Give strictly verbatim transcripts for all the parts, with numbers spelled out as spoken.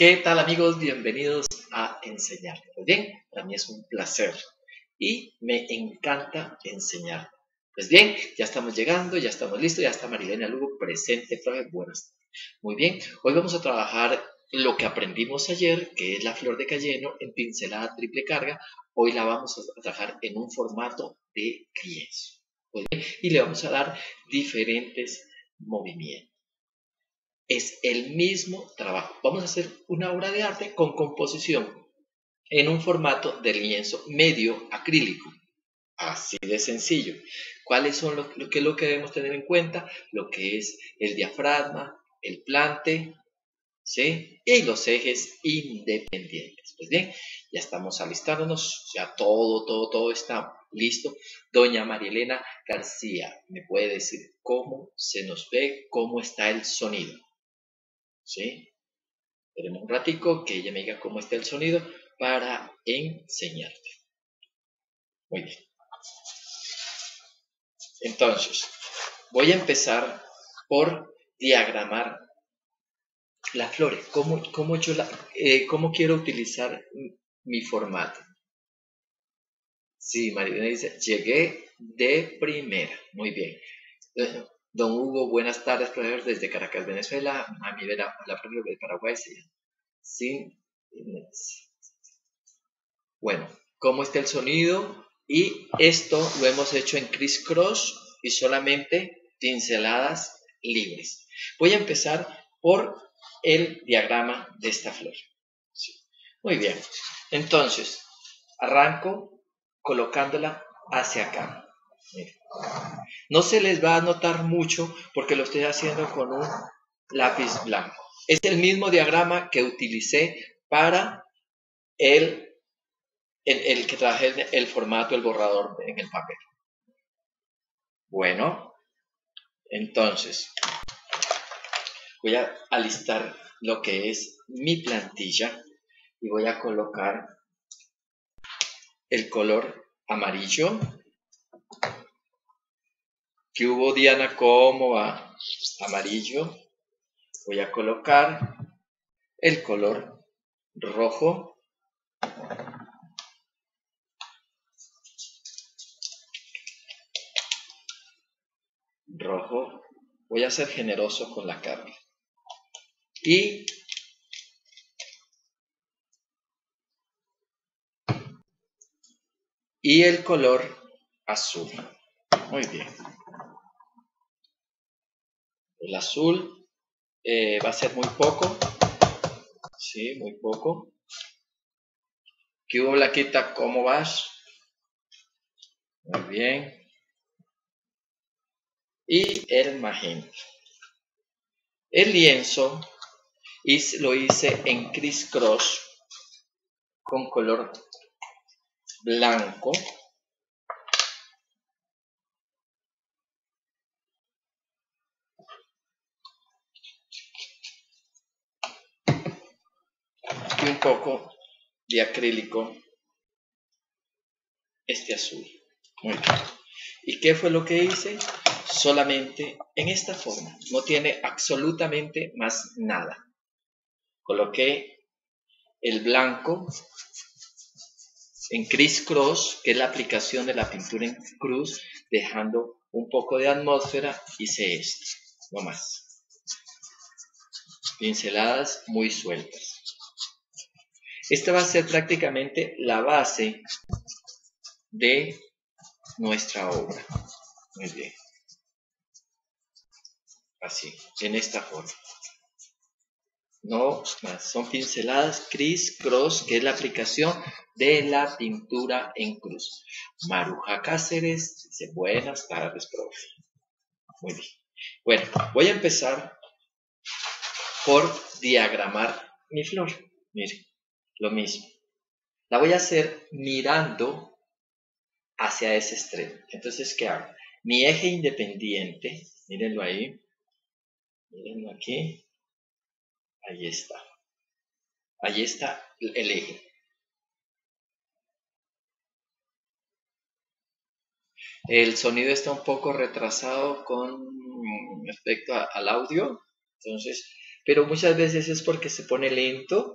¿Qué tal, amigos? Bienvenidos a Enseñarte. Pues bien, para mí es un placer y me encanta enseñar. Pues bien, ya estamos llegando, ya estamos listos, ya está Marilena Lugo presente. Profe, buenas. Muy bien, hoy vamos a trabajar lo que aprendimos ayer, que es la flor de cayeno en pincelada triple carga. Hoy la vamos a trabajar en un formato de lienzo. Pues bien, y le vamos a dar diferentes movimientos. Es el mismo trabajo. Vamos a hacer una obra de arte con composición en un formato de lienzo medio acrílico. Así de sencillo. ¿Cuáles son lo, lo que es lo que debemos tener en cuenta? Lo que es el diafragma, el plante, ¿sí? Y los ejes independientes. Pues bien, ya estamos alistándonos, ya todo, todo, todo está listo. Doña María Elena García, ¿me puede decir cómo se nos ve, cómo está el sonido? ¿Sí? Esperemos un ratico que ella me diga cómo está el sonido para enseñarte. Muy bien. Entonces, voy a empezar por diagramar las flores. ¿Cómo, cómo, yo la, eh, cómo quiero utilizar mi formato? Sí, Marilena dice, llegué de primera. Muy bien. Don Hugo, buenas tardes, profesor, desde Caracas, Venezuela. A mí, la, la profesora de Paraguay se llama. Sí. Bueno, ¿cómo está el sonido? Y esto lo hemos hecho en criss-cross y solamente pinceladas libres. Voy a empezar por el diagrama de esta flor. Sí. Muy bien. Entonces, arranco colocándola hacia acá. Miren. No se les va a notar mucho porque lo estoy haciendo con un lápiz blanco. Es el mismo diagrama que utilicé para el El, el que traje el, el formato, el borrador en el papel. Bueno, entonces voy a alistar lo que es mi plantilla y voy a colocar el color amarillo. ¿Qué hubo, Diana? ¿Cómo va? Amarillo. Voy a colocar el color rojo. Rojo. Voy a ser generoso con la carga. Y y el color azul. Muy bien. El azul eh, va a ser muy poco. Sí, muy poco. ¿Qué hubo, Blaquita? ¿Cómo vas? Muy bien. Y el magenta. El lienzo lo hice en criss-cross con color blanco. Y un poco de acrílico, este azul. Muy bien. ¿Y qué fue lo que hice? Solamente en esta forma. No tiene absolutamente más nada. Coloqué el blanco en criss-cross, que es la aplicación de la pintura en cruz, dejando un poco de atmósfera. Hice esto, no más. Pinceladas muy sueltas. Esta va a ser prácticamente la base de nuestra obra. Muy bien. Así, en esta forma. No más, son pinceladas criss-cross, que es la aplicación de la pintura en cruz. Maruja Cáceres dice, buenas tardes, profe. Muy bien. Bueno, voy a empezar por diagramar mi flor. Miren, lo mismo. La voy a hacer mirando hacia ese extremo. Entonces, ¿qué hago? Mi eje independiente, mírenlo ahí, mírenlo aquí, ahí está. Ahí está el eje. El sonido está un poco retrasado con respecto a, al audio, entonces pero muchas veces es porque se pone lento,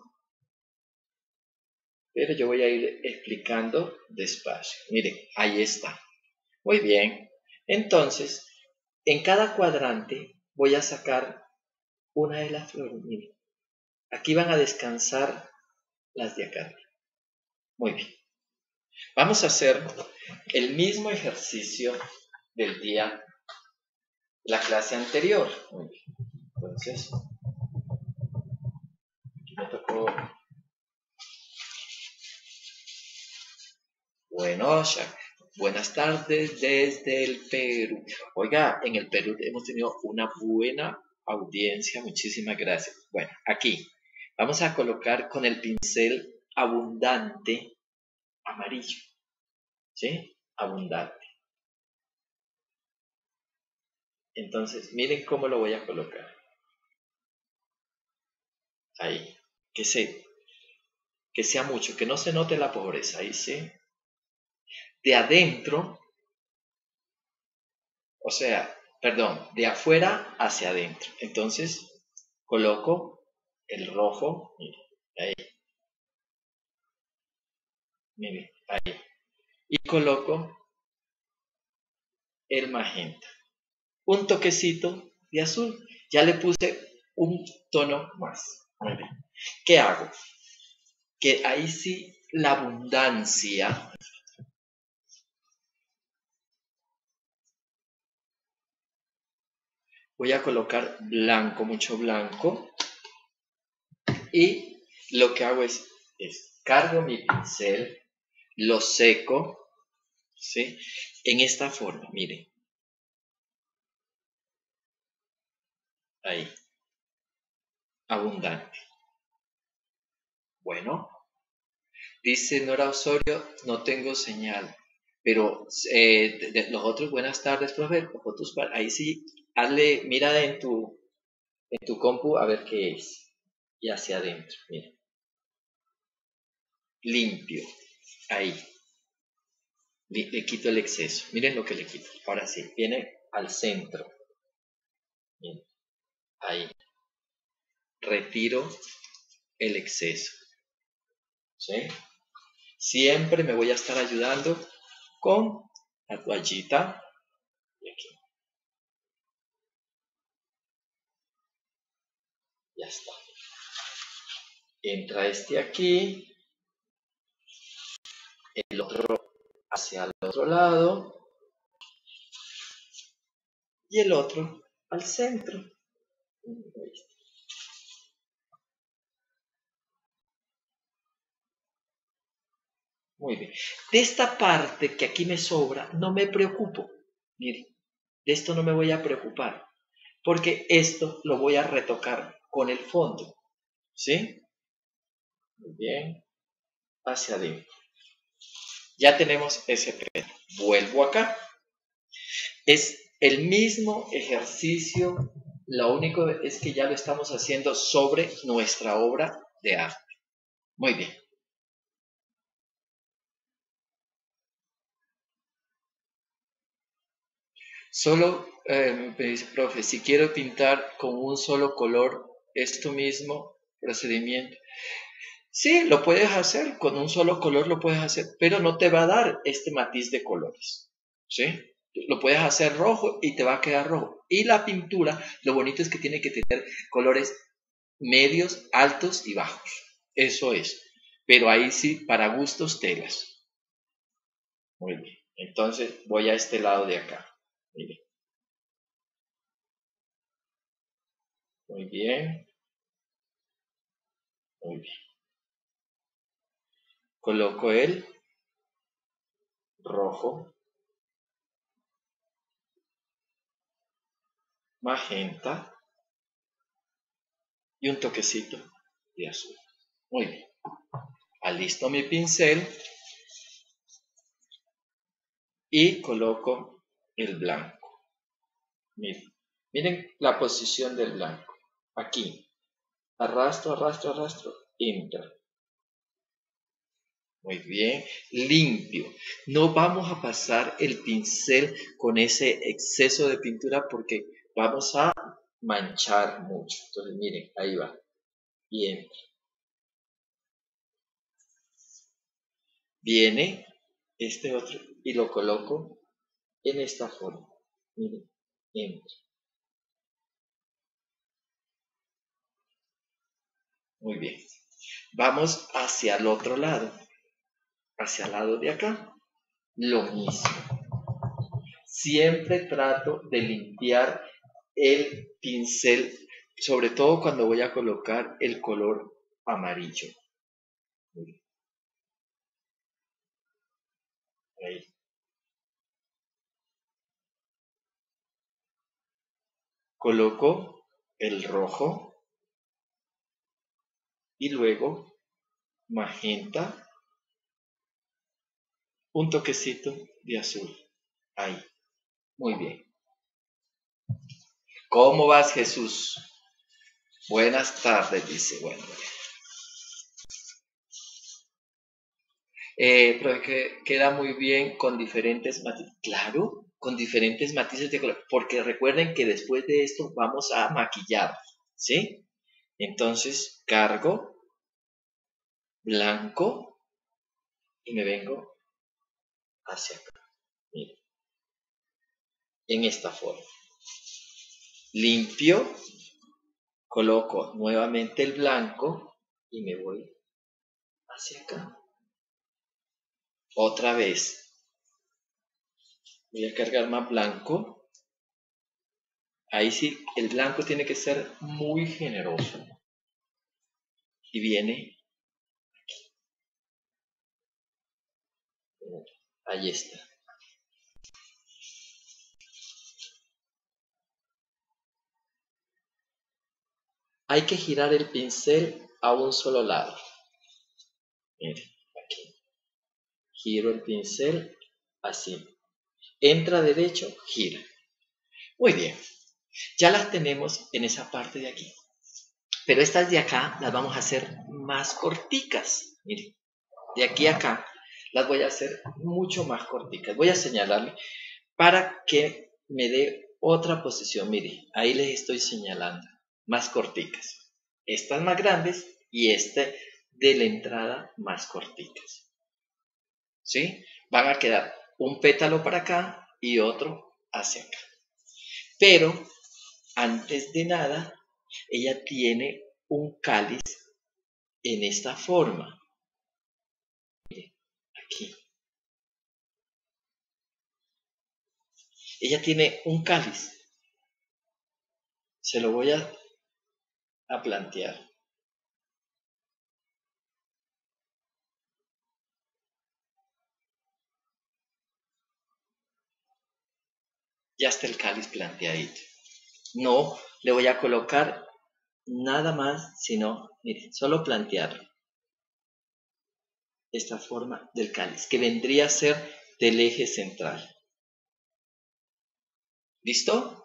pero yo voy a ir explicando despacio. Miren, ahí está. Muy bien. Entonces, en cada cuadrante voy a sacar una de las flores. Miren, aquí van a descansar las de acá. Muy bien. Vamos a hacer el mismo ejercicio del día, la clase anterior. Muy bien. Entonces, aquí me tocó. Bueno, Shak, buenas tardes desde el Perú. Oiga, en el Perú hemos tenido una buena audiencia. Muchísimas gracias. Bueno, aquí vamos a colocar con el pincel abundante amarillo. ¿Sí? Abundante. Entonces, miren cómo lo voy a colocar. Ahí. Que, se, que sea mucho, que no se note la pobreza. Ahí sí. De adentro, o sea, perdón, de afuera hacia adentro. Entonces, coloco el rojo, mire, ahí, mire, ahí. Y coloco el magenta. Un toquecito de azul. Ya le puse un tono más. Muy bien. ¿Qué hago? Que ahí sí la abundancia. Voy a colocar blanco, mucho blanco. Y lo que hago es, es cargo mi pincel, lo seco, ¿sí? En esta forma, miren. Ahí. Abundante. Bueno. Dice Nora Osorio, no tengo señal. Pero eh, de, de, los otros, buenas tardes, profe. Los otros, ahí sí, hazle, mira en tu, en tu compu a ver qué es. Y hacia adentro, mira. Limpio. Ahí. Le, le quito el exceso. Miren lo que le quito. Ahora sí, viene al centro. Miren. Ahí. Retiro el exceso. ¿Sí? Siempre me voy a estar ayudando con la toallita. Y aquí. Ya está. Entra este aquí. El otro hacia el otro lado. Y el otro al centro. Muy bien. De esta parte que aquí me sobra, no me preocupo. Miren, de esto no me voy a preocupar. Porque esto lo voy a retocar con el fondo. ¿Sí? Muy bien. Hacia adentro. Ya tenemos ese pelo. Vuelvo acá. Es el mismo ejercicio. Lo único es que ya lo estamos haciendo sobre nuestra obra de arte. Muy bien. Solo, eh, me dice, profe, si quiero pintar con un solo color, ¿es tu mismo procedimiento? Sí, lo puedes hacer, con un solo color lo puedes hacer, pero no te va a dar este matiz de colores, ¿sí? Lo puedes hacer rojo y te va a quedar rojo. Y la pintura, lo bonito es que tiene que tener colores medios, altos y bajos. Eso es. Pero ahí sí, para gustos, telas. Muy bien. Entonces voy a este lado de acá. Miren. Muy bien. Muy bien. Coloco el rojo, magenta y un toquecito de azul. Muy bien. Alisto mi pincel y coloco el blanco. Miren, miren la posición del blanco. Aquí. Arrastro, arrastro, arrastro. Entra. Muy bien. Limpio. No vamos a pasar el pincel con ese exceso de pintura porque vamos a manchar mucho. Entonces miren, ahí va. Y entra. Viene este otro y lo coloco en esta forma. Miren, entra. Muy bien. Vamos hacia el otro lado. Hacia el lado de acá. Lo mismo. Siempre trato de limpiar el pincel, sobre todo cuando voy a colocar el color amarillo. Ahí. Coloco el rojo y luego magenta, un toquecito de azul. Ahí. Muy bien. ¿Cómo vas, Jesús? Buenas tardes, dice. Bueno, eh, pero que queda muy bien con diferentes matices. Claro, con diferentes matices de color. Porque recuerden que después de esto vamos a maquillar. ¿Sí? Entonces cargo blanco y me vengo hacia acá. Miren, en esta forma. Limpio, coloco nuevamente el blanco y me voy hacia acá. Otra vez. Voy a cargar más blanco. Ahí sí, el blanco tiene que ser muy generoso. Y viene aquí. Ahí está. Hay que girar el pincel a un solo lado. Miren, aquí. Giro el pincel así. Entra derecho, gira. Muy bien. Ya las tenemos en esa parte de aquí. Pero estas de acá las vamos a hacer más corticas. Miren, de aquí a acá las voy a hacer mucho más corticas. Voy a señalarle para que me dé otra posición. Miren, ahí les estoy señalando. Más corticas. Estas más grandes y este de la entrada más corticas. ¿Sí? Van a quedar un pétalo para acá y otro hacia acá. Pero antes de nada, ella tiene un cáliz en esta forma. Miren, aquí. Ella tiene un cáliz. Se lo voy a, a plantear. Ya está el cáliz planteadito. No le voy a colocar nada más, sino, miren, solo plantearlo. Esta forma del cáliz, que vendría a ser del eje central. ¿Listo?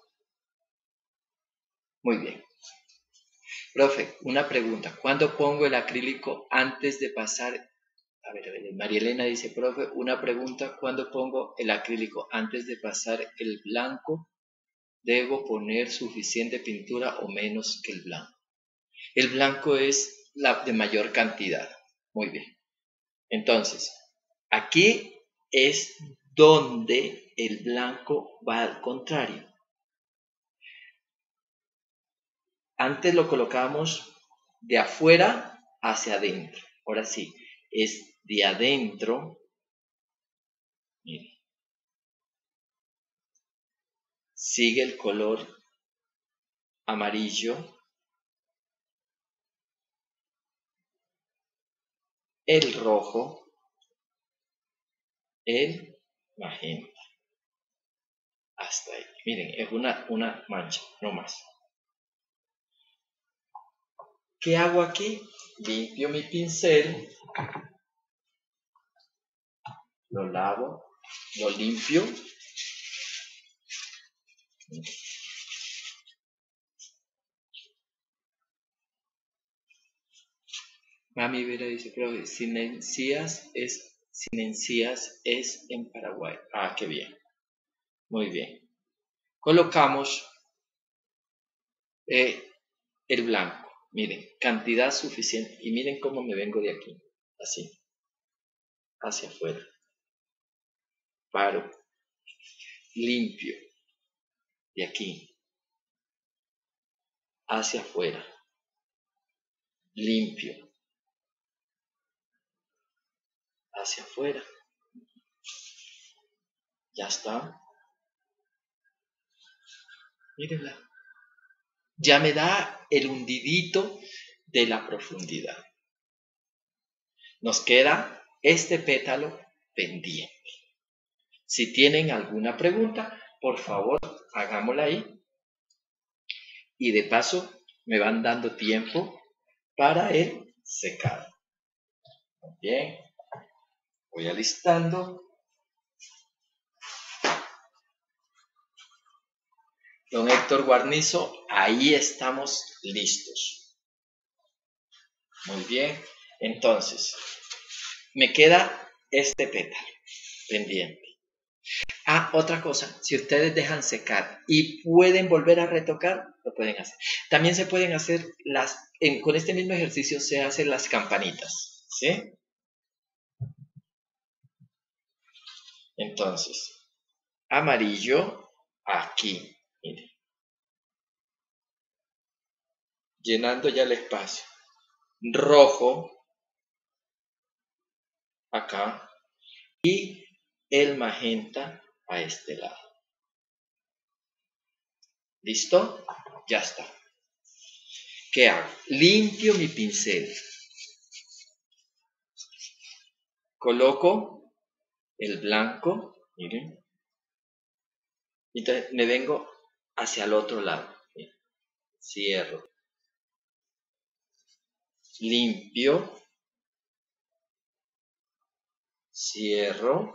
Muy bien. Profe, una pregunta. ¿Cuándo pongo el acrílico antes de pasar? A ver, a ver, María Elena dice, profe, una pregunta. ¿Cuándo pongo el acrílico antes de pasar el blanco? ¿Debo poner suficiente pintura o menos que el blanco? El blanco es la de mayor cantidad. Muy bien. Entonces, aquí es donde el blanco va al contrario. Antes lo colocamos de afuera hacia adentro. Ahora sí, es de adentro. Mire. Sigue el color amarillo. El rojo. El magenta. Hasta ahí. Miren, es una, una mancha, no más. ¿Qué hago aquí? Limpio mi pincel. Lo lavo. Lo limpio. Mami Vera dice, pero sin encías es, sin encías es en Paraguay. Ah, qué bien. Muy bien. Colocamos Eh, el blanco, miren, cantidad suficiente. Y miren cómo me vengo de aquí, así, hacia afuera. Paro, limpio, de aquí, hacia afuera, limpio, hacia afuera. Ya está. Mírenla. Ya me da el hundidito de la profundidad. Nos queda este pétalo pendiente. Si tienen alguna pregunta, por favor, hagámosla ahí. Y de paso, me van dando tiempo para el secado. Bien. Voy alistando. Don Héctor Guarnizo, ahí estamos listos. Muy bien. Entonces, me queda este pétalo pendiente. Ah, otra cosa, si ustedes dejan secar y pueden volver a retocar, lo pueden hacer. También se pueden hacer las, en, con este mismo ejercicio se hacen las campanitas, ¿sí? Entonces, amarillo aquí, miren. Llenando ya el espacio. Rojo acá y el magenta a este lado. ¿Listo? Ya está. ¿Qué hago? Limpio mi pincel. Coloco el blanco, miren. Entonces me vengo hacia el otro lado. Miren. Cierro. Limpio. Cierro.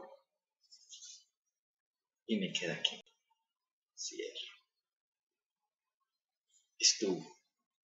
Y me queda aquí. Cierro. Estuvo.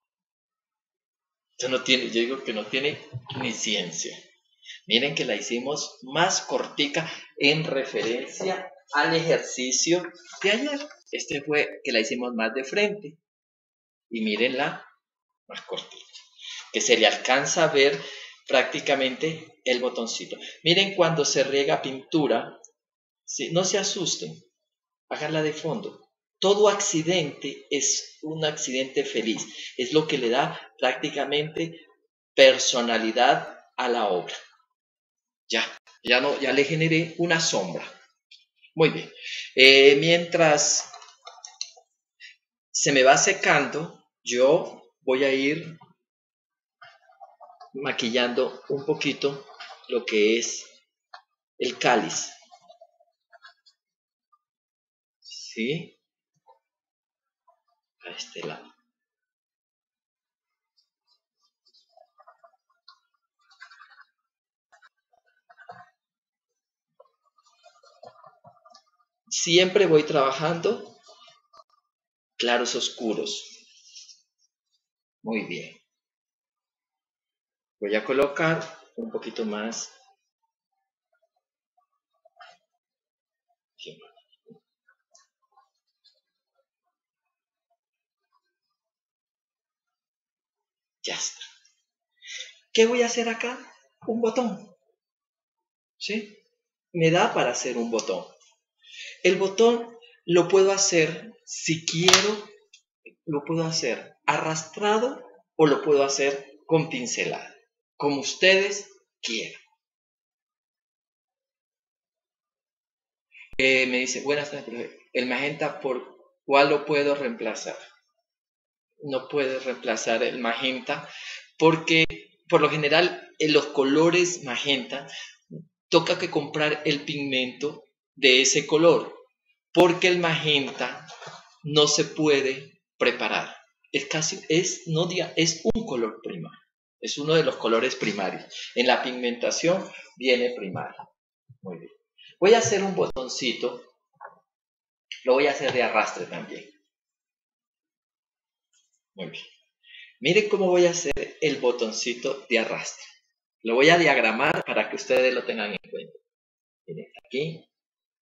Esto no tiene, yo digo que no tiene ni ciencia. Miren que la hicimos más cortica en referencia al ejercicio de ayer. Este fue que la hicimos más de frente. Y mírenla más cortita. Que se le alcanza a ver prácticamente el botoncito. Miren cuando se riega pintura, ¿sí? No se asusten, háganla de fondo. Todo accidente es un accidente feliz. Es lo que le da prácticamente personalidad a la obra. Ya, ya, no, ya le generé una sombra. Muy bien. Eh, mientras se me va secando, yo voy a ir maquillando un poquito lo que es el cáliz. ¿Sí? A este lado. Siempre voy trabajando claros oscuros. Muy bien. Voy a colocar un poquito más. Ya está. ¿Qué voy a hacer acá? Un botón. ¿Sí? Me da para hacer un botón. El botón lo puedo hacer, si quiero, lo puedo hacer arrastrado o lo puedo hacer con pincelada, como ustedes quieran. Eh, me dice, buenas tardes, profe. El magenta, ¿por cuál lo puedo reemplazar? No puedes reemplazar el magenta porque por lo general en los colores magenta toca que comprar el pigmento de ese color porque el magenta no se puede preparar. Es casi, es, no diga, es un color primario. Es uno de los colores primarios. En la pigmentación viene primario. Muy bien. Voy a hacer un botoncito. Lo voy a hacer de arrastre también. Muy bien. Miren cómo voy a hacer el botoncito de arrastre. Lo voy a diagramar para que ustedes lo tengan en cuenta. Miren, aquí,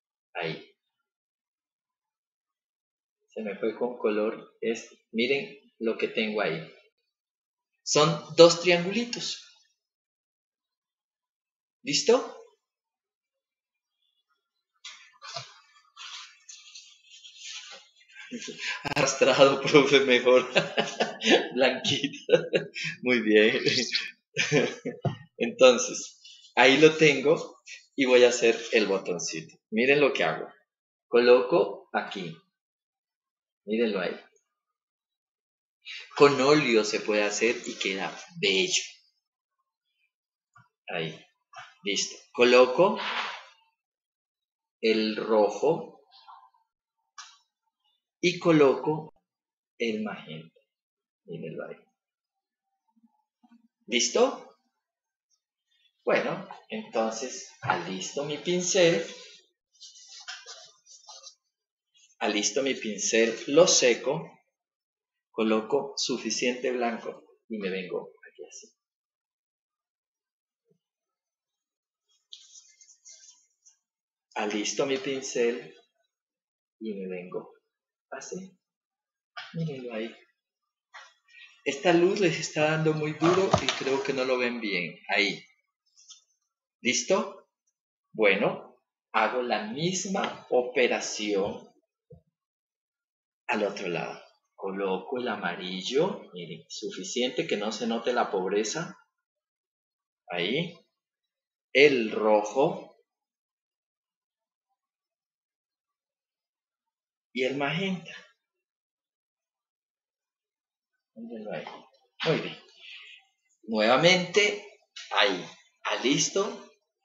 ahí. Se me fue con color este. Miren lo que tengo ahí. Son dos triangulitos. ¿Listo? Arrastrado, profe, mejor. Blanquito. Muy bien. Entonces, ahí lo tengo y voy a hacer el botoncito. Miren lo que hago. Coloco aquí. Mírenlo ahí. Con óleo se puede hacer y queda bello. Ahí. Listo. Coloco el rojo y coloco el magenta. Mírenlo ahí. ¿Listo? Bueno, entonces alisto mi pincel. Alisto mi pincel, lo seco. Coloco suficiente blanco y me vengo aquí así. Alisto mi pincel y me vengo así. Mírenlo ahí. Esta luz les está dando muy duro y creo que no lo ven bien. Ahí. ¿Listo? Bueno, hago la misma operación al otro lado. Coloco el amarillo. Miren, suficiente que no se note la pobreza. Ahí. El rojo. Y el magenta. Mírenlo ahí. Muy bien. Nuevamente, ahí. Alisto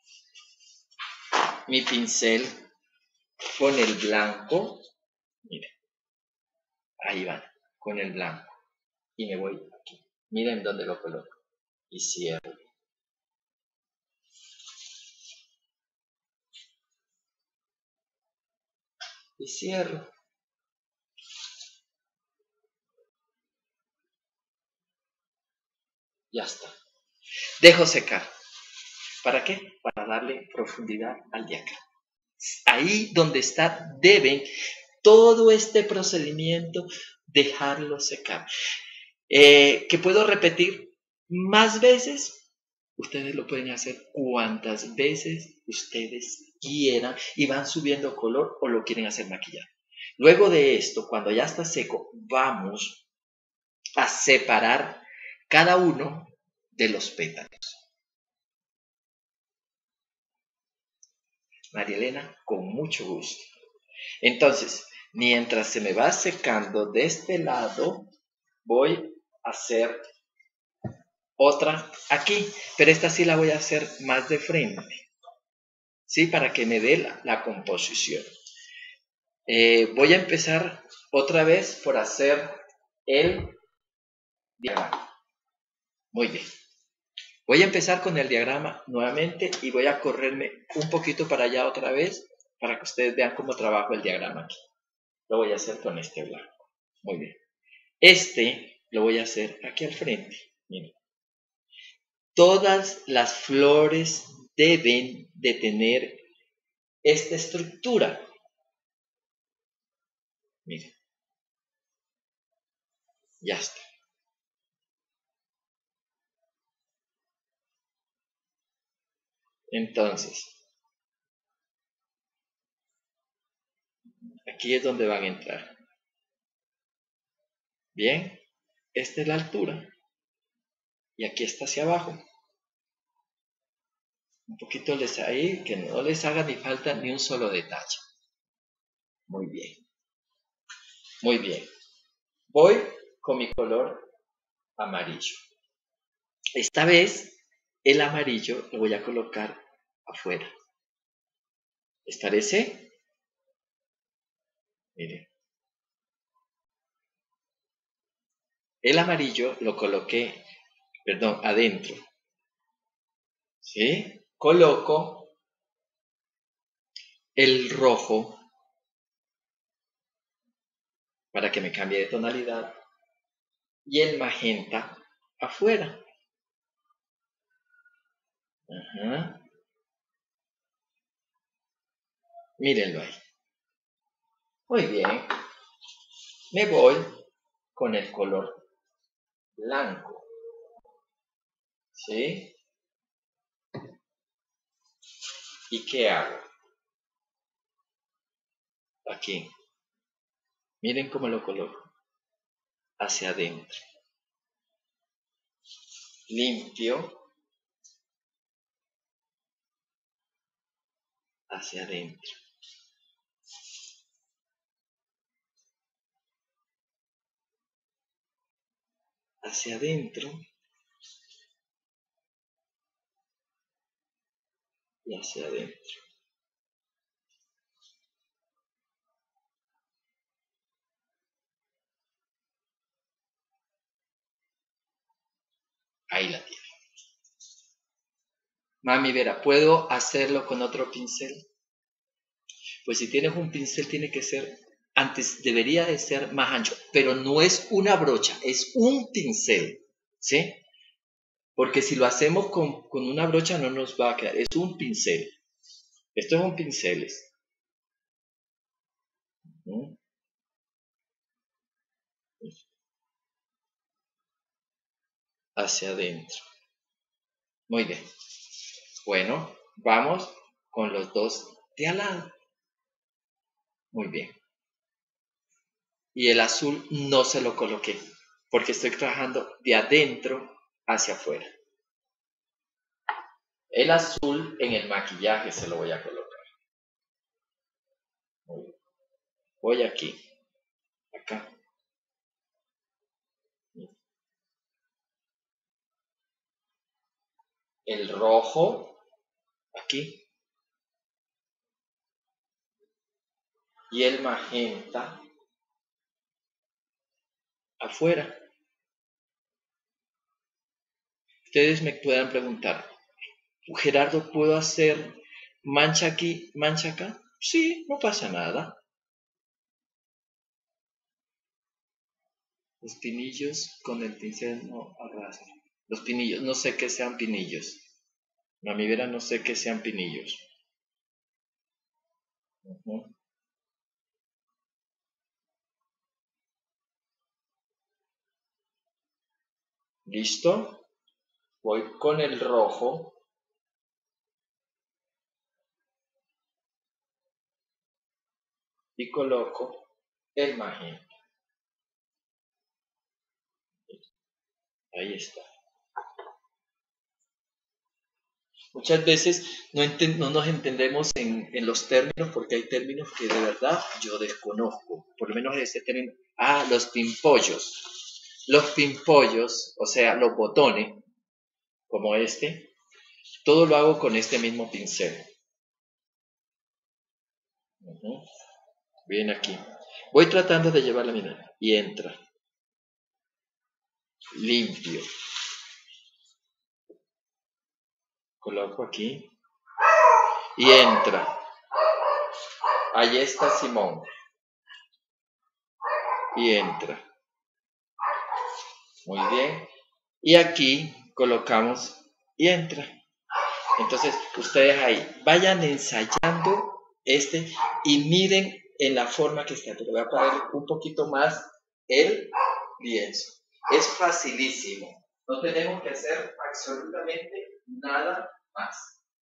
mi pincel con el blanco. Miren. Ahí van. Con el blanco. Y me voy aquí. Miren dónde lo coloco. Y cierro. Y cierro. Ya está. Dejo secar. ¿Para qué? Para darle profundidad al de acá. Ahí donde está, deben todo este procedimiento dejarlo secar. Eh, ¿Que puedo repetir más veces? Ustedes lo pueden hacer cuantas veces ustedes quieran y van subiendo color o lo quieren hacer maquillado. Luego de esto, cuando ya está seco, vamos a separar cada uno de los pétalos. María Elena, con mucho gusto. Entonces, mientras se me va secando de este lado, voy a hacer otra aquí, pero esta sí la voy a hacer más de frente, ¿sí? Para que me dé la, la composición. Eh, voy a empezar otra vez por hacer el diagrama. Muy bien. Voy a empezar con el diagrama nuevamente y voy a correrme un poquito para allá otra vez para que ustedes vean cómo trabajo el diagrama aquí. Lo voy a hacer con este blanco. Muy bien. Este lo voy a hacer aquí al frente. Miren. Todas las flores deben de tener esta estructura. Miren. Ya está. Entonces, aquí es donde van a entrar. Bien, esta es la altura. Y aquí está hacia abajo. Un poquito les ahí, que no les haga ni falta ni un solo detalle. Muy bien. Muy bien. Voy con mi color amarillo. Esta vez, el amarillo lo voy a colocar afuera. ¿Les parece? Miren. El amarillo lo coloqué, perdón, adentro. ¿Sí? Coloco el rojo para que me cambie de tonalidad y el magenta afuera. Ajá. Mírenlo ahí. Muy bien. Me voy con el color blanco. ¿Sí? ¿Y qué hago? Aquí. Miren cómo lo coloco. Hacia adentro. Limpio. Hacia adentro. Hacia adentro. Y hacia adentro. Ahí la tiene. Mami, Vera, ¿puedo hacerlo con otro pincel? Pues si tienes un pincel tiene que ser, antes debería de ser más ancho, pero no es una brocha, es un pincel, ¿sí? Porque si lo hacemos con, con una brocha no nos va a quedar, es un pincel. Estos son pinceles. ¿Mm? Hacia adentro. Muy bien. Bueno, vamos con los dos de al lado. Muy bien. Y el azul no se lo coloqué, porque estoy trabajando de adentro hacia afuera. El azul en el maquillaje se lo voy a colocar. Voy aquí, acá. El rojo, aquí. Y el magenta, afuera. Ustedes me puedan preguntar, Gerardo, ¿puedo hacer mancha aquí, mancha acá? Sí, no pasa nada. Los pinillos con el pincel no arrastran. Los pinillos, no sé qué sean pinillos. Mami Vera, no sé qué sean pinillos. Uh-huh. ¿Listo? Voy con el rojo. Y coloco el magenta. Ahí está. Muchas veces no, no nos entendemos en, en, los términos porque hay términos que de verdad yo desconozco. Por lo menos este término. Ah, los pimpollos. Los pimpollos, o sea, los botones, como este, todo lo hago con este mismo pincel. Uh-huh. Bien aquí. Voy tratando de llevar la mirada. Y entra. Limpio. Coloco aquí. Y entra. Ahí está Simón. Y entra. Muy bien. Y aquí colocamos y entra. Entonces, ustedes ahí vayan ensayando este y miren en la forma que está. Pero voy a poner un poquito más el lienzo. Es facilísimo. No tenemos que hacer absolutamente nada más.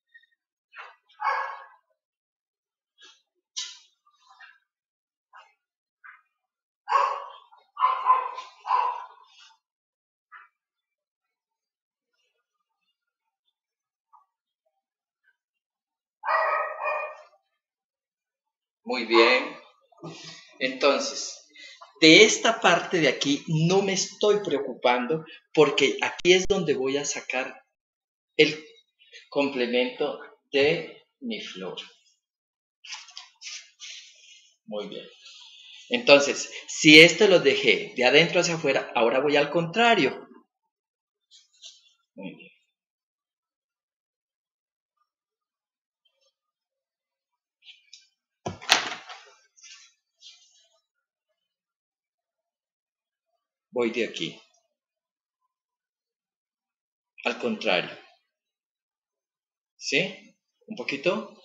Muy bien. Entonces, de esta parte de aquí no me estoy preocupando porque aquí es donde voy a sacar el complemento de mi flor. Muy bien. Entonces, si esto lo dejé de adentro hacia afuera, ahora voy al contrario. Muy bien. Voy de aquí. Al contrario. ¿Sí? ¿Un poquito?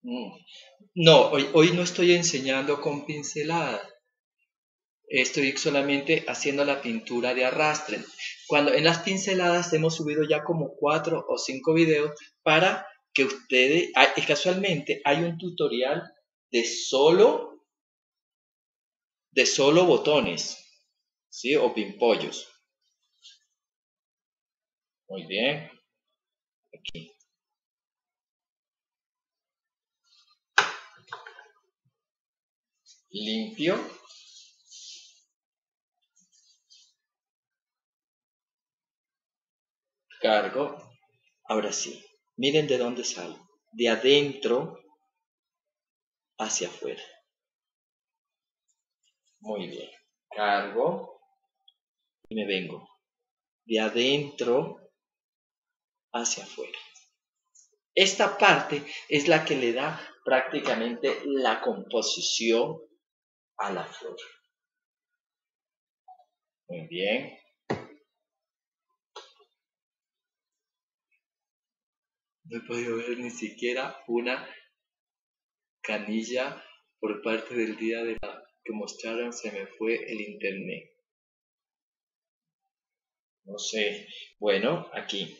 Mm. No, hoy, hoy no estoy enseñando con pinceladas. Estoy solamente haciendo la pintura de arrastre. Cuando en las pinceladas hemos subido ya como cuatro o cinco videos para que ustedes, hay- casualmente hay un tutorial de solo, de solo botones, ¿sí? O pimpollos. Muy bien. Aquí. Limpio. Cargo. Ahora sí. Miren de dónde sale. De adentro hacia afuera. Muy bien. Cargo y me vengo. De adentro hacia afuera. Esta parte es la que le da prácticamente la composición a la flor. Muy bien. No he podido ver ni siquiera una canilla por parte del día de la que mostraron, se me fue el internet. No sé. Bueno, aquí.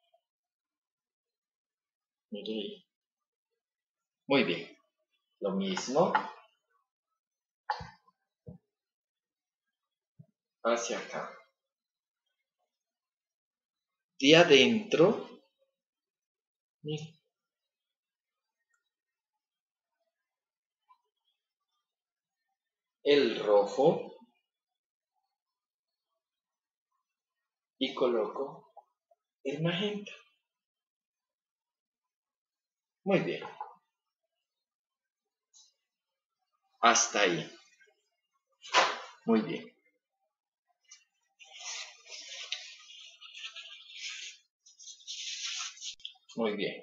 Mire. Muy bien. Lo mismo hacia acá. De adentro. Mire. El rojo. Y coloco el magenta. Muy bien. Hasta ahí. Muy bien. Muy bien.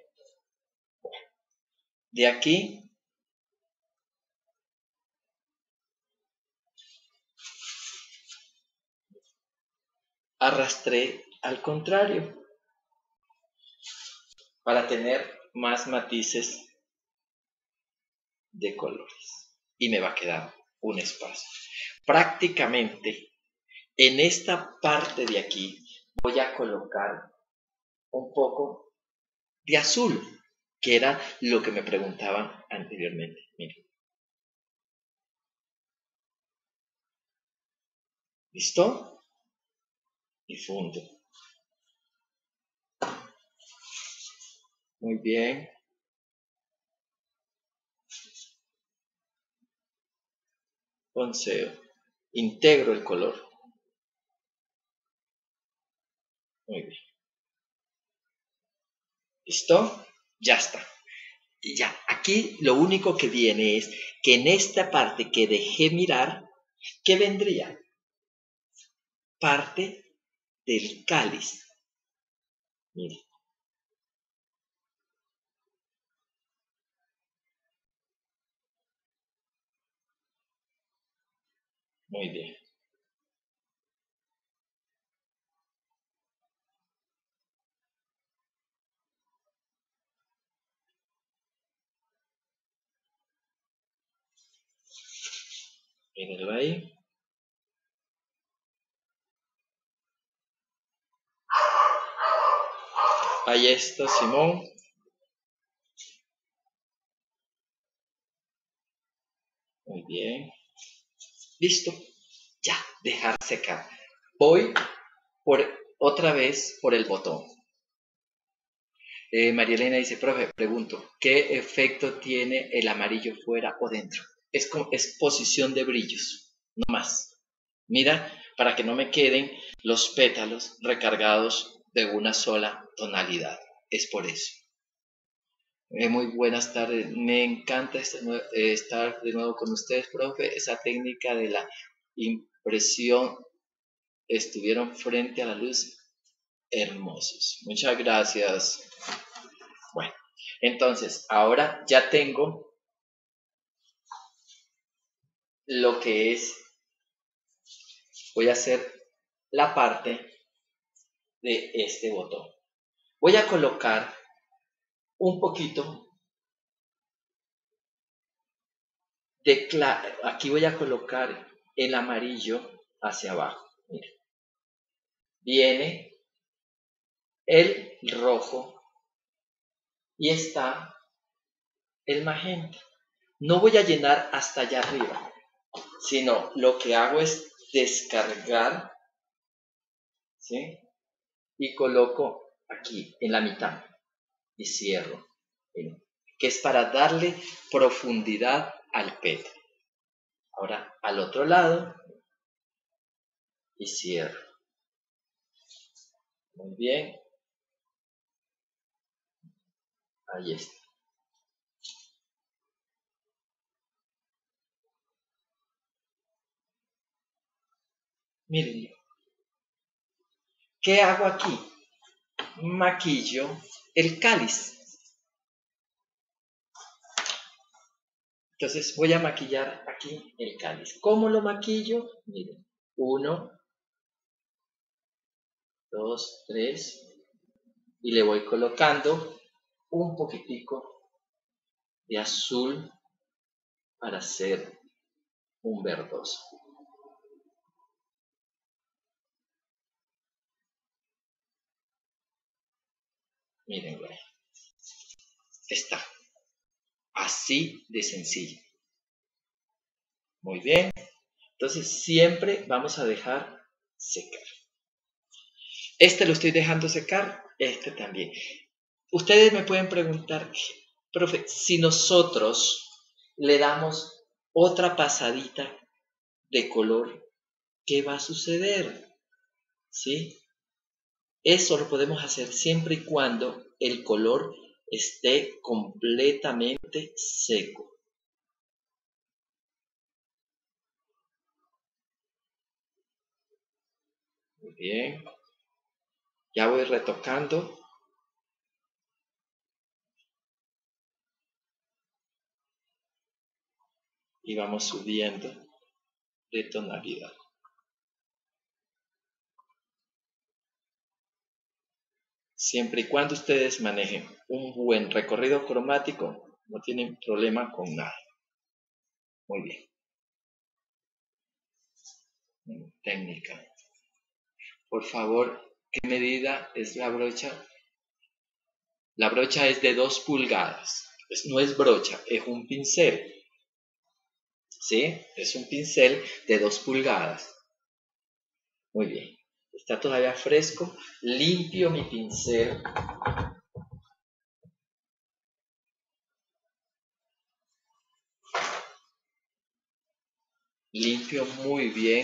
De aquí arrastré al contrario para tener más matices de colores. Y me va a quedar un espacio. Prácticamente en esta parte de aquí voy a colocar un poco de azul, que era lo que me preguntaban anteriormente. Miren. ¿Listo? Y fundo. Muy bien. Ponceo. Integro el color. Muy bien. ¿Listo? Ya está. Y ya, aquí lo único que viene es que en esta parte que dejé mirar, ¿qué vendría? Parte del cáliz. Mire. Muy bien. Mírenlo ahí. Ahí está, Simón. Muy bien. Listo. Ya, dejar secar. Voy por otra vez por el botón. Eh, María Elena dice, profe, pregunto, ¿qué efecto tiene el amarillo fuera o dentro? Es, con, es posición de brillos, no más. Mira, para que no me queden los pétalos recargados de una sola tonalidad. Es por eso. Eh, muy buenas tardes. Me encanta este, eh, estar de nuevo con ustedes, profe. Esa técnica de la impresión estuvieron frente a la luz hermosos. Muchas gracias. Bueno, entonces ahora ya tengo lo que es, voy a hacer la parte de este botón. Voy a colocar un poquito de aquí voy a colocar el amarillo hacia abajo. Miren. Viene el rojo y está el magenta. No voy a llenar hasta allá arriba, sino lo que hago es descargar, ¿sí? Y coloco aquí en la mitad y cierro, ¿sí? Que es para darle profundidad al pétalo. Ahora al otro lado y cierro. Muy bien. Ahí está. Miren, ¿qué hago aquí? Maquillo el cáliz. Entonces voy a maquillar aquí el cáliz. ¿Cómo lo maquillo? Miren, uno, dos, tres, y le voy colocando un poquitico de azul para hacer un verdoso. Miren, güey. Está. Así de sencillo. Muy bien. Entonces siempre vamos a dejar secar. Este lo estoy dejando secar, este también. Ustedes me pueden preguntar, profe, si nosotros le damos otra pasadita de color, ¿qué va a suceder? ¿Sí? Eso lo podemos hacer siempre y cuando el color esté completamente seco. Muy bien. Ya voy retocando. Y vamos subiendo de tonalidad. Siempre y cuando ustedes manejen un buen recorrido cromático, no tienen problema con nada. Muy bien. Técnica. Por favor, ¿qué medida es la brocha? La brocha es de dos pulgadas. Pues no es brocha, es un pincel. ¿Sí? Es un pincel de dos pulgadas. Muy bien. Está todavía fresco. Limpio mi pincel. Limpio muy bien.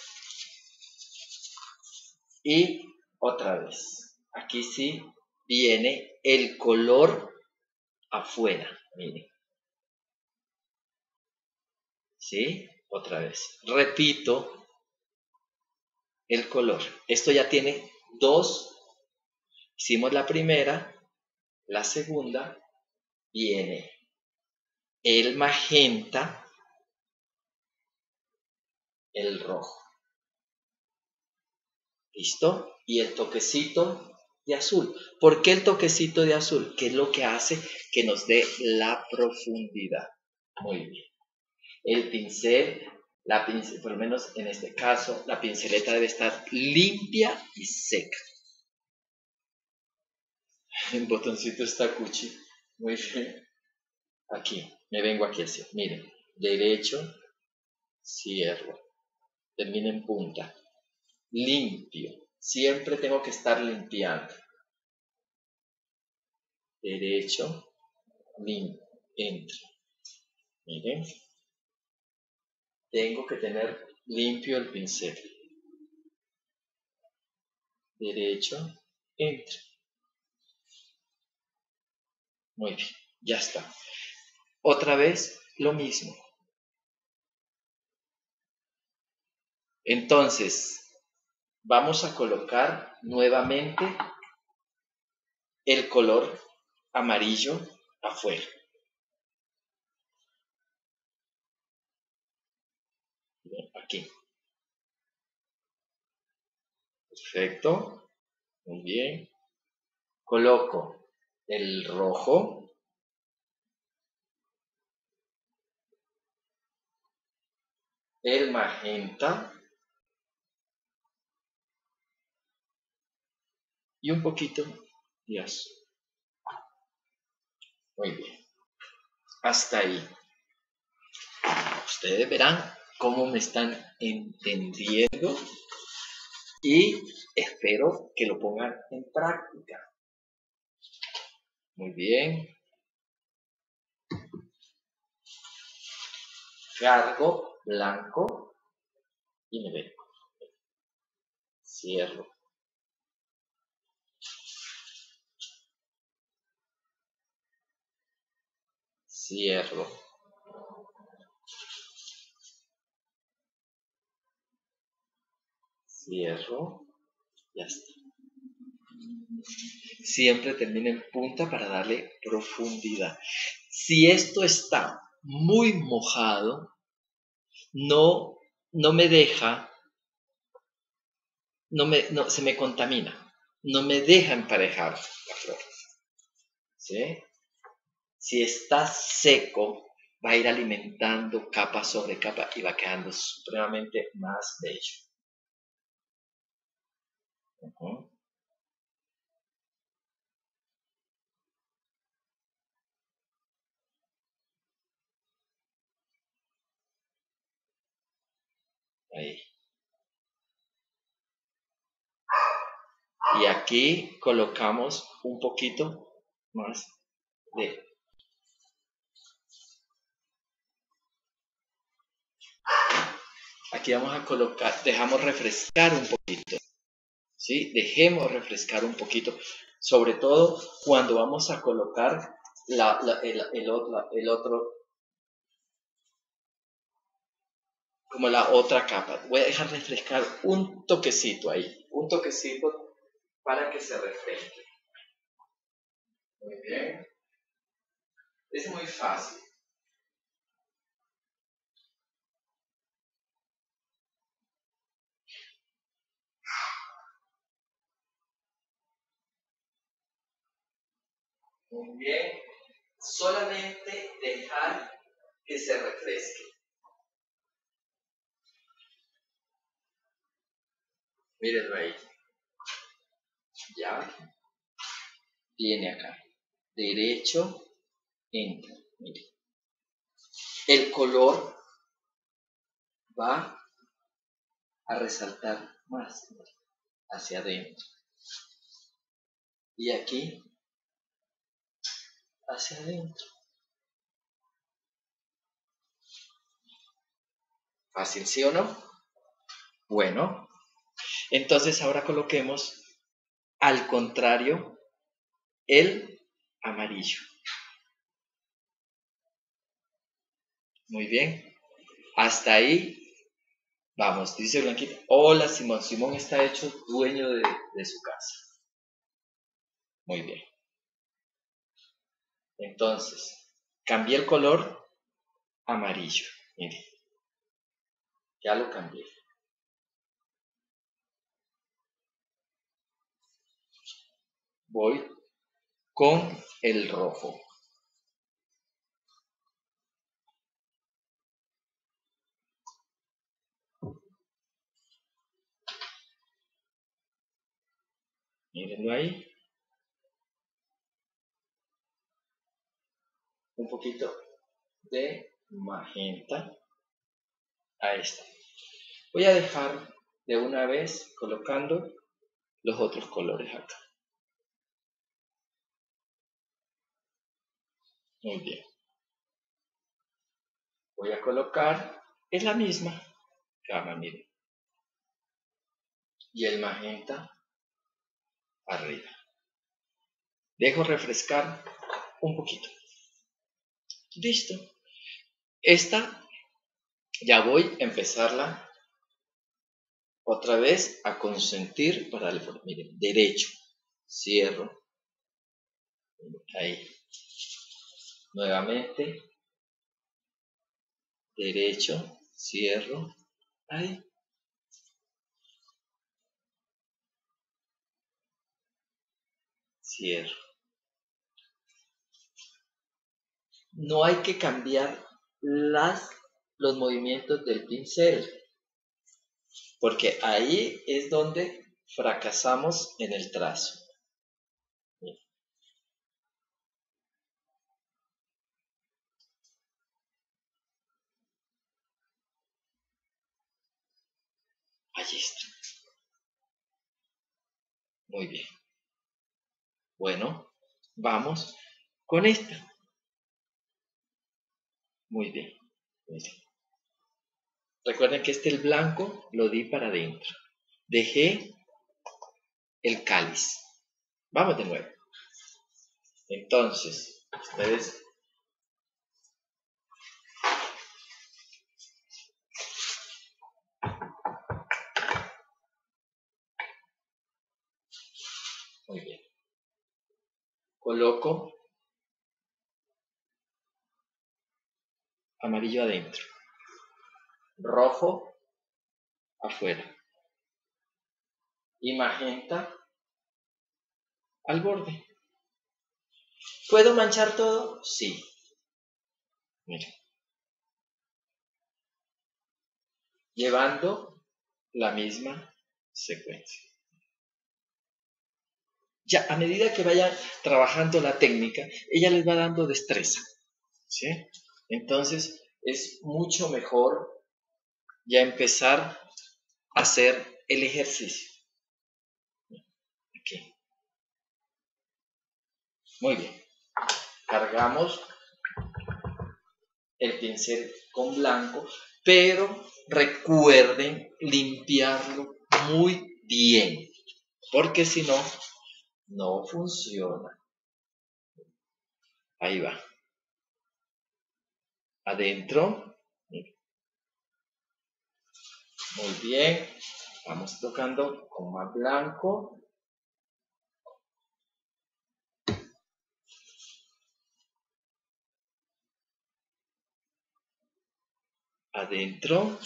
Y otra vez. Aquí sí viene el color afuera. Miren. ¿Sí? Otra vez. Repito el color. Esto ya tiene dos. Hicimos la primera. La segunda viene el magenta, el rojo. ¿Listo? Y el toquecito de azul. ¿Por qué el toquecito de azul? ¿Qué es lo que hace que nos dé la profundidad? Muy bien. El pincel, la pincel, por lo menos en este caso, la pinceleta debe estar limpia y seca. El botoncito está cuchi. Muy bien. Aquí, me vengo aquí así. Miren, derecho, cierro. Termina en punta. Limpio. Siempre tengo que estar limpiando. Derecho, limpio, entro. Miren. Tengo que tener limpio el pincel. Derecho, entro. Muy bien, ya está. Otra vez, lo mismo. Entonces, vamos a colocar nuevamente el color amarillo afuera. Aquí. Perfecto. Muy bien. Coloco el rojo. el magenta y un poquito de azul. Muy bien. Hasta ahí. Ustedes verán cómo me están entendiendo y espero que lo pongan en práctica. Muy bien. Cargo blanco y me vengo. Cierro. Cierro. Cierro. Ya está. Siempre termina en punta para darle profundidad. Si esto está muy mojado, no, no me deja, no me, no, se me contamina, no me deja emparejar la flor. ¿Sí? Si está seco, va a ir alimentando capa sobre capa y va quedando supremamente más bello. Uh-huh. Ahí. Y aquí colocamos un poquito más de... Aquí vamos a colocar, dejamos refrescar un poquito. ¿Sí? Dejemos refrescar un poquito. Sobre todo cuando vamos a colocar la, la, el, el, otro, el otro, como la otra capa. Voy a dejar refrescar un toquecito ahí. Un toquecito para que se refresque. Muy bien. Es muy fácil. Muy bien. Solamente dejar que se refresque. Mírenlo ahí. Ya. Viene acá. Derecho. Entra. Miren. El color va a resaltar más hacia adentro. Y aquí hacia adentro. ¿Fácil, sí o no? Bueno, entonces ahora coloquemos al contrario el amarillo. Muy bien. Hasta ahí vamos. Dice Blanquita, hola Simón. Simón está hecho dueño de, de su casa. Muy bien. Entonces, cambié el color amarillo. Miren, ya lo cambié. Voy con el rojo. Mírenlo ahí. Un poquito de magenta. Ahí está. Voy a dejar de una vez colocando los otros colores acá. Muy bien. Voy a colocar, es la misma gama, miren. Y el magenta arriba. Dejo refrescar un poquito. Listo. Esta ya voy a empezarla otra vez a consentir para el, miren, derecho. Cierro. Ahí. Nuevamente. Derecho. Cierro. Ahí. Cierro. No hay que cambiar las, los movimientos del pincel, porque ahí es donde fracasamos en el trazo. Allí está. Muy bien. Bueno, vamos con esta. Muy bien. Muy bien. Recuerden que este el blanco lo di para adentro. Dejé el cáliz. Vamos de nuevo. Entonces, ustedes muy bien. Coloco amarillo adentro, rojo afuera y magenta al borde. ¿Puedo manchar todo? Sí. Miren. Llevando la misma secuencia. Ya a medida que vayan trabajando la técnica, ella les va dando destreza, ¿sí? Entonces es mucho mejor ya empezar a hacer el ejercicio. Aquí. Muy bien. Cargamos el pincel con blanco, pero recuerden limpiarlo muy bien, porque si no, no funciona. Ahí va. Adentro. Muy bien. Vamos tocando con más blanco. Adentro.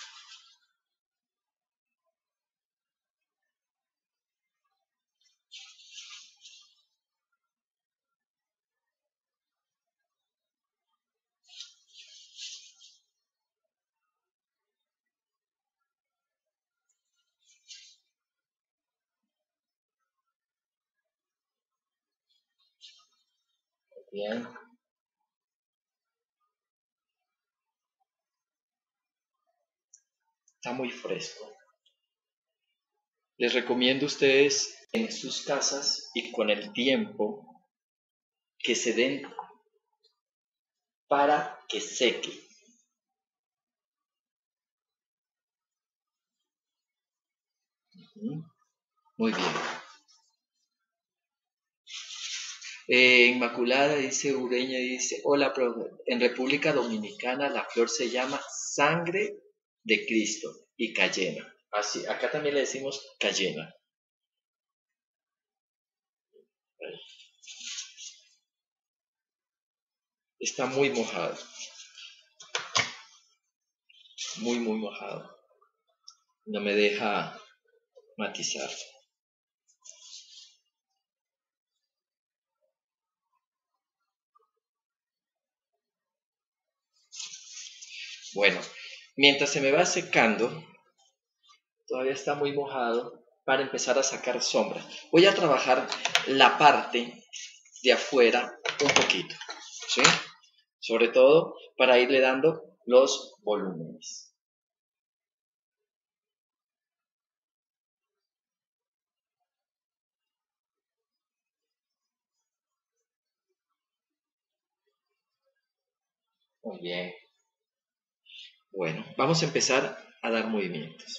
Bien. Está muy fresco. Les recomiendo a ustedes en sus casas y con el tiempo que se den para que seque. Muy bien. Eh, Inmaculada dice, Ureña dice, hola, en República Dominicana la flor se llama sangre de Cristo y cayena. Así, acá también le decimos cayena. Está muy mojado. Muy, muy mojado. No me deja matizar. Bueno, mientras se me va secando, todavía está muy mojado, para empezar a sacar sombra. Voy a trabajar la parte de afuera un poquito, ¿sí? Sobre todo para irle dando los volúmenes. Muy bien. Bueno, vamos a empezar a dar movimientos.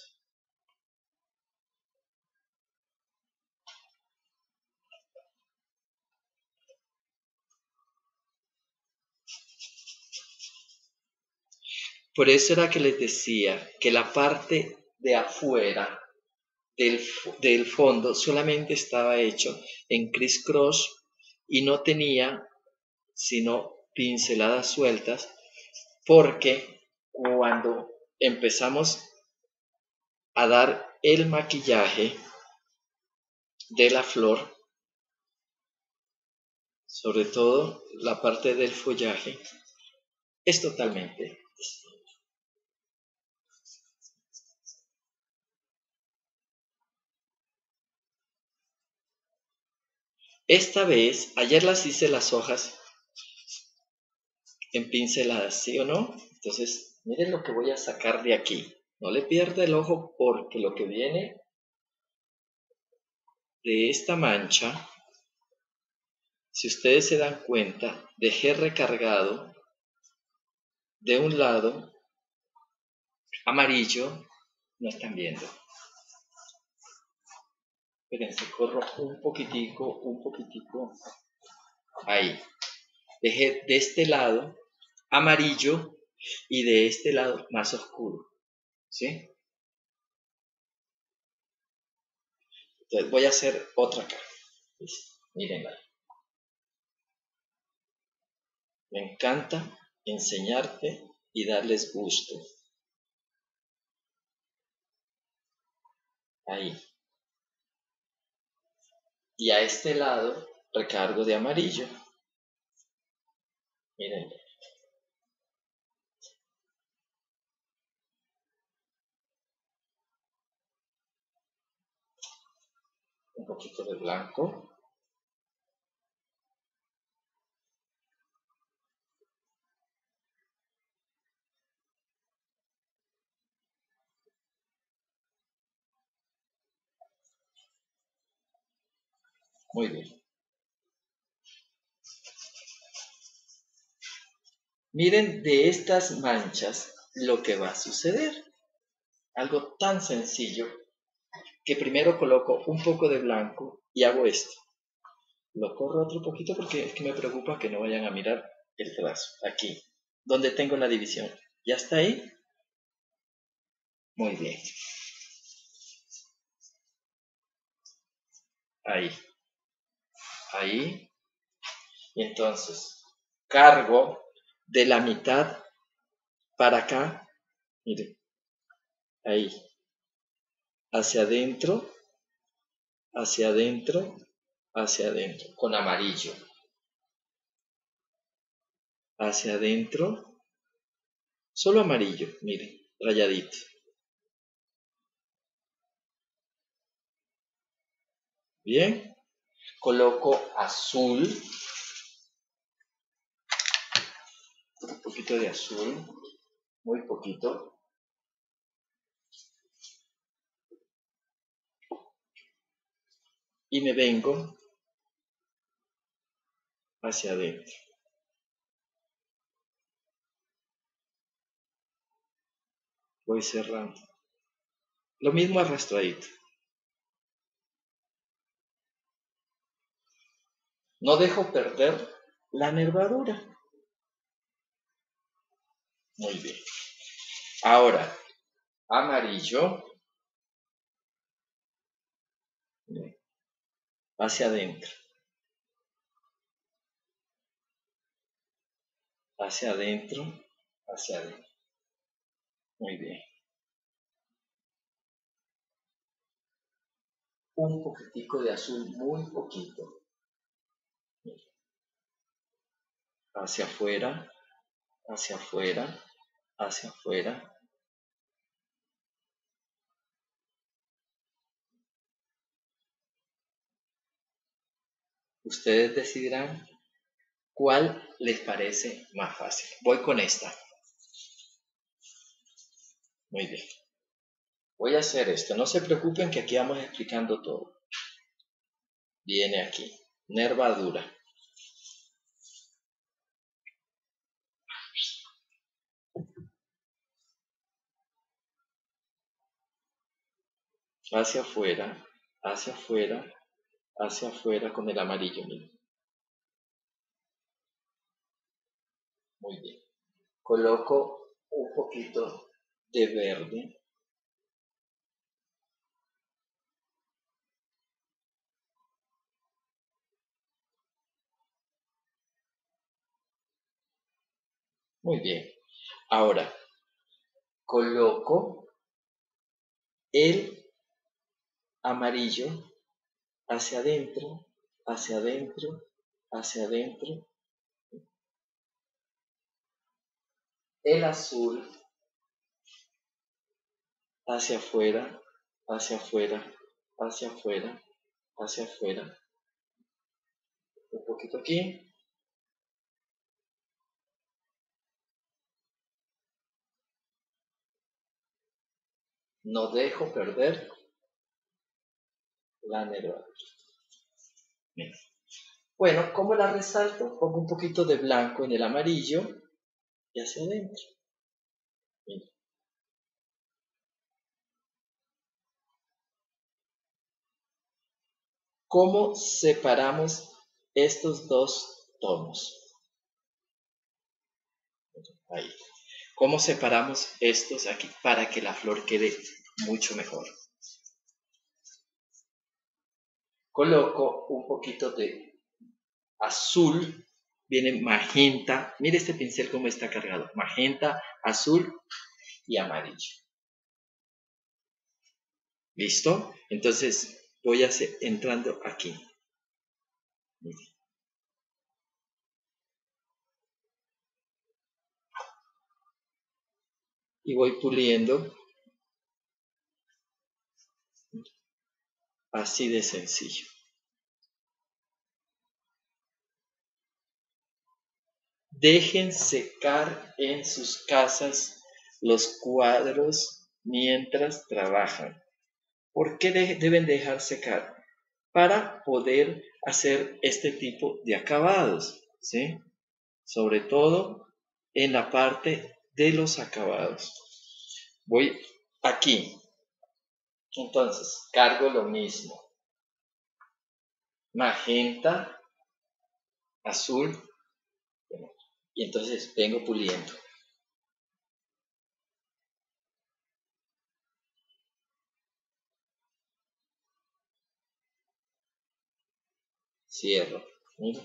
Por eso era que les decía que la parte de afuera del, del fondo solamente estaba hecho en criss-cross y no tenía sino pinceladas sueltas, porque cuando empezamos a dar el maquillaje de la flor, sobre todo la parte del follaje, es totalmente distinto. Esta vez, ayer las hice las hojas en pinceladas, ¿sí o no? Entonces, miren lo que voy a sacar de aquí. No le pierda el ojo porque lo que viene de esta mancha, si ustedes se dan cuenta, dejé recargado de un lado amarillo, no están viendo. Fíjense, corro un poquitico, un poquitico, ahí. Dejé de este lado amarillo y de este lado más oscuro, ¿sí? Entonces voy a hacer otra acá. Mírenla. Me encanta enseñarte y darles gusto. Ahí. Y a este lado recargo de amarillo. Miren. Un poquito de blanco. Muy bien. Miren de estas manchas lo que va a suceder. Algo tan sencillo que primero coloco un poco de blanco y hago esto. Lo corro otro poquito porque es que me preocupa que no vayan a mirar el trazo. Aquí, donde tengo la división. ¿Ya está ahí? Muy bien. Ahí. Ahí. Y entonces, cargo de la mitad para acá. Miren. Ahí. Hacia adentro. Hacia adentro. Hacia adentro. Con amarillo. Hacia adentro. Solo amarillo. Miren. Rayadito. Bien. Coloco azul. Un poquito de azul. Muy poquito. Y me vengo hacia adentro. Voy cerrando. Lo mismo arrastradito. No dejo perder la nervadura. Muy bien. Ahora, amarillo. Hacia adentro. Hacia adentro. Hacia adentro. Muy bien. Un poquitico de azul, muy poquito. Hacia afuera. Hacia afuera. Hacia afuera. Ustedes decidirán cuál les parece más fácil. Voy con esta. Muy bien. Voy a hacer esto. No se preocupen que aquí vamos explicando todo. Viene aquí. Nervadura. Hacia afuera. Hacia afuera. Hacia afuera con el amarillo. Miren. Muy bien. Coloco un poquito de verde. Muy bien. Ahora, coloco el amarillo hacia adentro, hacia adentro, hacia adentro. El azul hacia afuera, hacia afuera, hacia afuera, hacia afuera. poquito aquí. No dejo perder la nervadura. Bueno, ¿cómo la resalto? Pongo un poquito de blanco en el amarillo y hacia adentro. Mira. ¿Cómo separamos estos dos tonos? Ahí. ¿Cómo separamos estos aquí para que la flor quede mucho mejor? Coloco un poquito de azul, viene magenta. Mire este pincel cómo está cargado. Magenta, azul y amarillo. ¿Listo? Entonces voy a hacer, entrando aquí. Mire. Y voy puliendo. Así de sencillo. Dejen secar en sus casas los cuadros mientras trabajan. ¿Por qué de- deben dejar secar? Para poder hacer este tipo de acabados, ¿sí? Sobre todo en la parte de los acabados. Voy aquí. Entonces, cargo lo mismo. Magenta, azul, y entonces vengo puliendo. Cierro. Mira.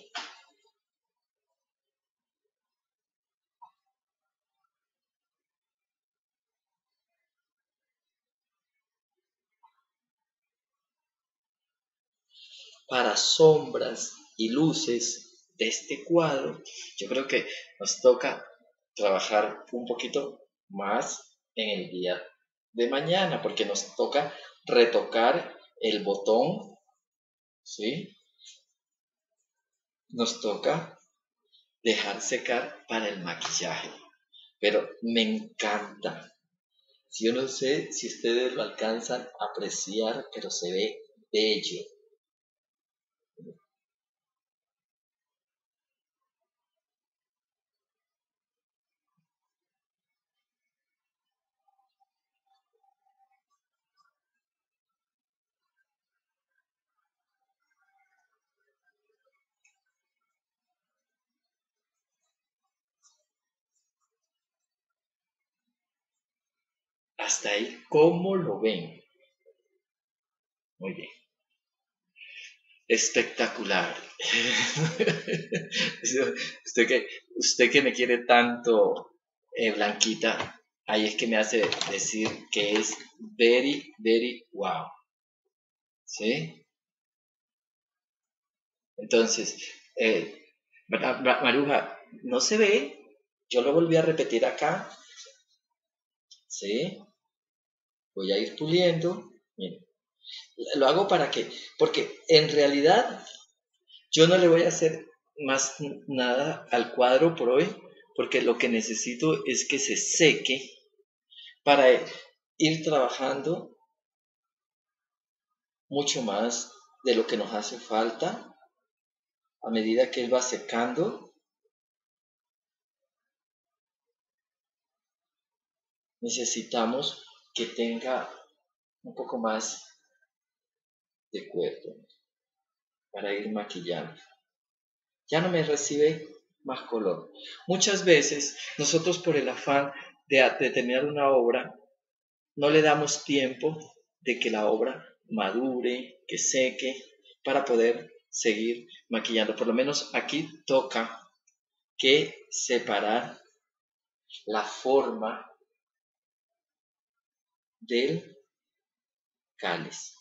Para sombras y luces de este cuadro, yo creo que nos toca trabajar un poquito más en el día de mañana, porque nos toca retocar el botón, ¿sí? Nos toca dejar secar para el maquillaje, pero me encanta. Yo no sé si ustedes lo alcanzan a apreciar, pero se ve bello. Hasta ahí, ¿cómo lo ven? Muy bien. Espectacular. usted, que, usted que me quiere tanto, eh, Blanquita, ahí es que me hace decir que es very, very wow. ¿Sí? Entonces, eh, Maruja, ¿no se ve? Yo lo volví a repetir acá. ¿Sí? Voy a ir puliendo. Miren, lo hago para que, porque en realidad yo no le voy a hacer más nada al cuadro por hoy, porque lo que necesito es que se seque para ir trabajando mucho más de lo que nos hace falta a medida que él va secando. Necesitamos que tenga un poco más de cuerpo para ir maquillando. Ya no me recibe más color. Muchas veces nosotros por el afán de, de terminar una obra no le damos tiempo de que la obra madure, que seque, para poder seguir maquillando. Por lo menos aquí toca que separar la forma del cáliz.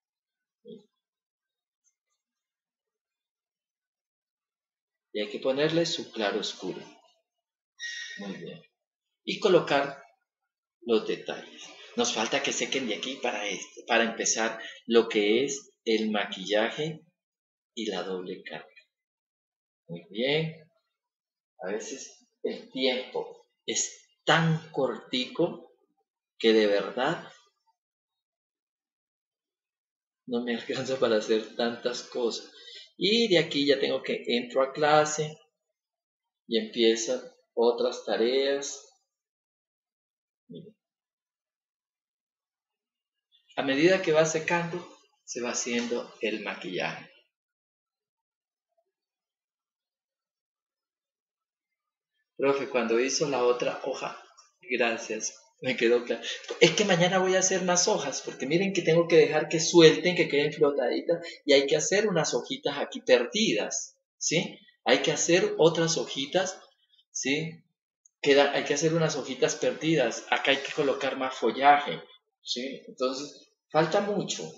Y hay que ponerle su claro oscuro. Muy bien. Y colocar los detalles. Nos falta que sequen de aquí para, este, para empezar lo que es el maquillaje y la doble carga. Muy bien. A veces el tiempo es tan cortico que de verdad no me alcanza para hacer tantas cosas. Y de aquí ya tengo que entro a clase y empiezan otras tareas. Miren. A medida que va secando, se va haciendo el maquillaje. Profe, cuando hizo la otra hoja, gracias, me quedó claro. Es que mañana voy a hacer más hojas, porque miren que tengo que dejar que suelten, que queden flotaditas, y hay que hacer unas hojitas aquí perdidas, ¿sí? Hay que hacer otras hojitas, ¿sí? Queda, hay que hacer unas hojitas perdidas, acá hay que colocar más follaje, ¿sí? Entonces, falta mucho.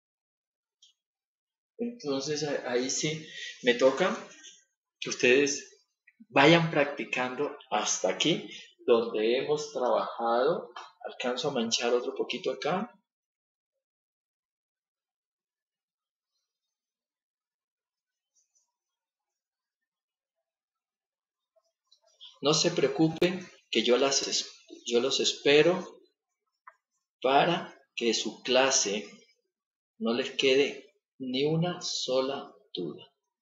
Entonces, ahí sí, me toca que ustedes vayan practicando hasta aquí, donde hemos trabajado. Alcanzo a manchar otro poquito acá. No se preocupen, que yo, las, yo los espero para que su clase no les quede ni una sola duda.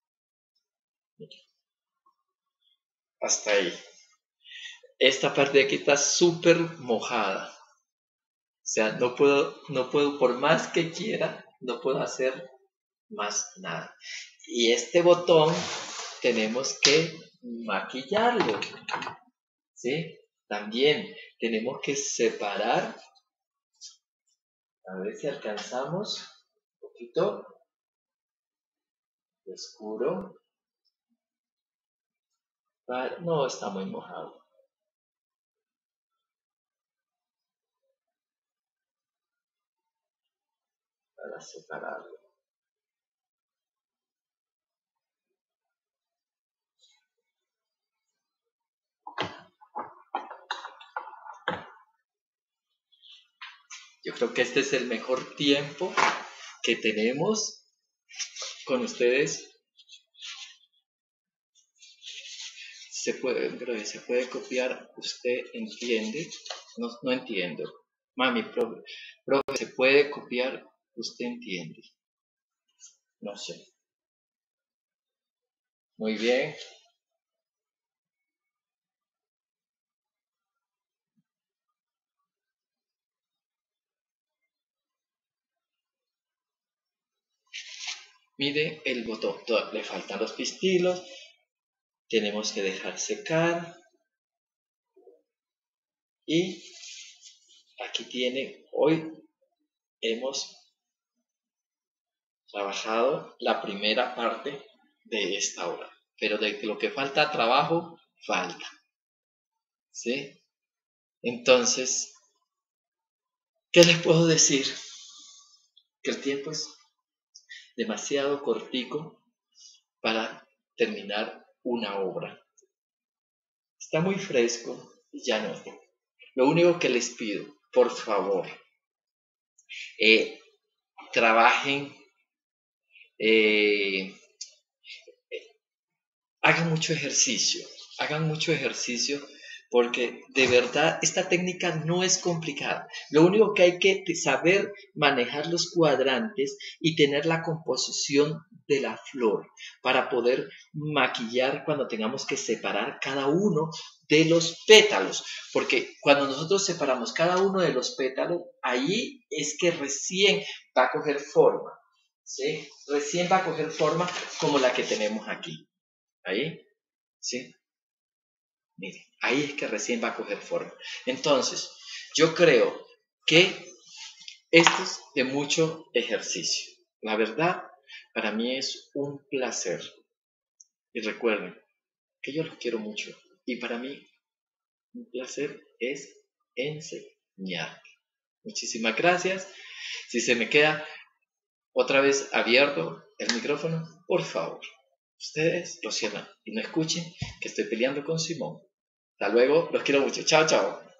Hasta ahí. Esta parte de aquí está súper mojada. O sea, no puedo, no puedo, por más que quiera, no puedo hacer más nada. Y este botón tenemos que maquillarlo, ¿sí? También tenemos que separar, a ver si alcanzamos un poquito oscuro. No, está muy mojado. Para separarlo. Yo creo que este es el mejor tiempo que tenemos con ustedes. Se puede, pero se puede copiar, usted entiende. No, no entiendo. Mami, profe, profe, se puede copiar, usted entiende. No sé. Muy bien. Mire el botón, le faltan los pistilos, tenemos que dejar secar y aquí tiene, hoy hemos trabajado la primera parte de esta obra, pero de lo que falta trabajo, falta, ¿sí? Entonces, ¿qué les puedo decir? Que el tiempo es demasiado cortico para terminar una obra. Está muy fresco y ya no. Lo único que les pido, por favor, eh, trabajen, eh, hagan mucho ejercicio, hagan mucho ejercicio porque de verdad esta técnica no es complicada. Lo único que hay que saber manejar los cuadrantes y tener la composición de la flor para poder maquillar cuando tengamos que separar cada uno de los pétalos, porque cuando nosotros separamos cada uno de los pétalos, ahí es que recién va a coger forma, ¿sí? Recién va a coger forma como la que tenemos aquí. Ahí, ¿sí? Miren, ahí es que recién va a coger forma. Entonces, yo creo que esto es de mucho ejercicio. La verdad, para mí es un placer. Y recuerden que yo los quiero mucho. Y para mí, un placer es enseñar. Muchísimas gracias. Si se me queda otra vez abierto el micrófono, por favor, ustedes lo cierran y no escuchen que estoy peleando con Simón. Hasta luego, los quiero mucho. Chao, chao.